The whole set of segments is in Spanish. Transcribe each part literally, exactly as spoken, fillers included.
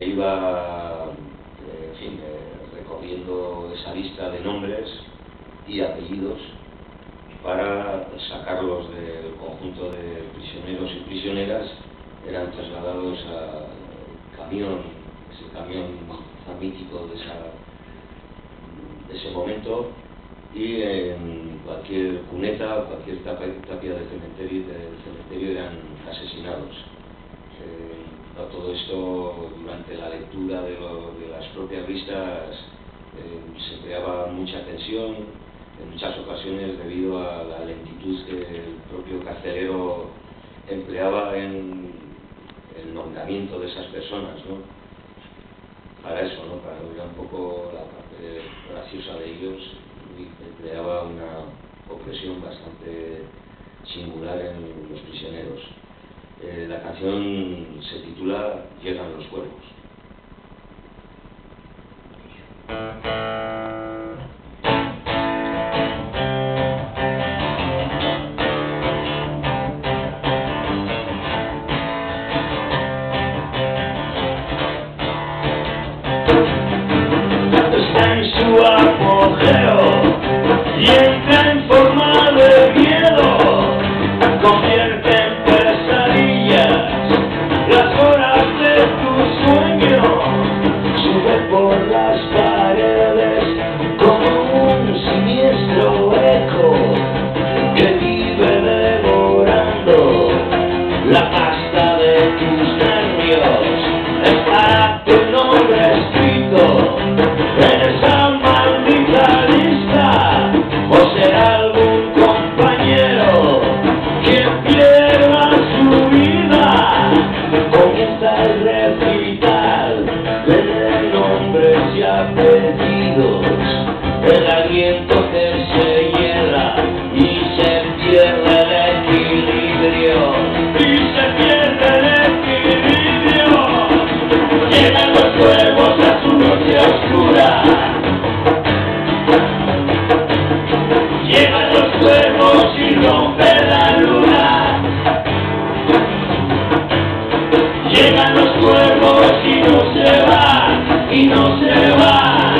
Iba, eh, en fin, eh, recorriendo esa lista de nombres y apellidos para sacarlos del conjunto de prisioneros y prisioneras. Eran trasladados al camión, ese camión tan mítico de, esa, de ese momento, y en cualquier cuneta, cualquier tapia del cementerio, del cementerio eran asesinados. Eh, no, todo esto, durante la lectura de, lo, de las propias listas, eh, se creaba mucha tensión, en muchas ocasiones debido a la lentitud que el propio carcelero empleaba en el nombramiento de esas personas, ¿no? Para eso, ¿no? Para ver un poco la parte graciosa de ellos, y empleaba una opresión bastante singular en los prisioneros. Eh, la canción se titula Llegan los cuervos. Está en su apogeo y entra en forma de miedo, convierte en pesadillas las horas de tu sueño, sube por las paredes como un siniestro eco que vive devorando la pasta de tus nervios. Estará tu nombre escrito en esa maldita lista, o será algún compañero quien pierda su vida. Comienza el recital de nombres y apellidos, el aliento que se hiela y se pierde el equilibrio, y se pierde el equilibrio. Llegan los cuervos a su noche oscura, llegan los cuervos y rompen la luna, llegan los cuervos y no se van, y no se van,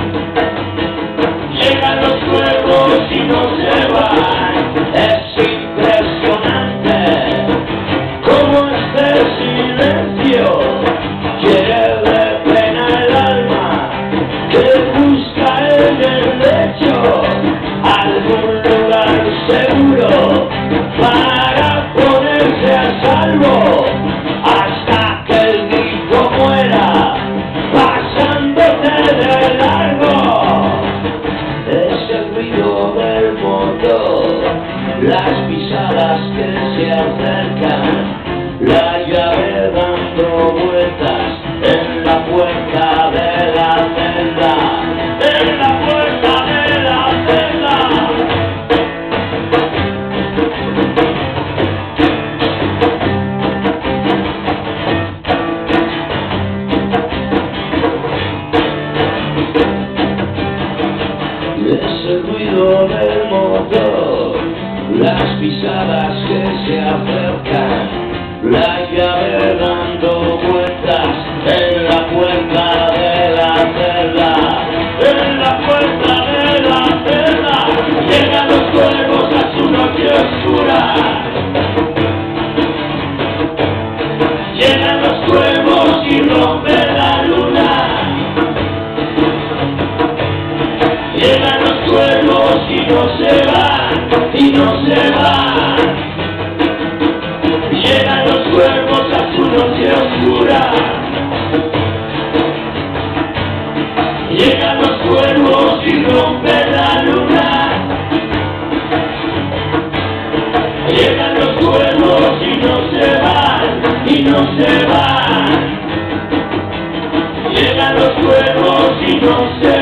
llegan los cuervos y no se van. Es impresionante como este silencio quiere de pena el alma que busca en el lecho algún lugar seguro para ponerse a salvo, hasta que el grito muera pasándote de largo. Es el ruido del motor, las pisadas que se acercan, la llave dando vueltas en la puerta de la celda, en la puerta de la celda. Es el ruido del motor, las pisadas que se acercan, la llave dando vueltas en la puerta de la celda, en la puerta de la celda. Llegan los cuervos a su noche oscura, llegan los cuervos y rompen la luna, llegan los cuervos y no se van, y no se van. Llegan los cuervos a su noche oscura, llegan los cuervos y rompen la luna, llegan los cuervos y no se van, y no se van, llegan los cuervos y no se van.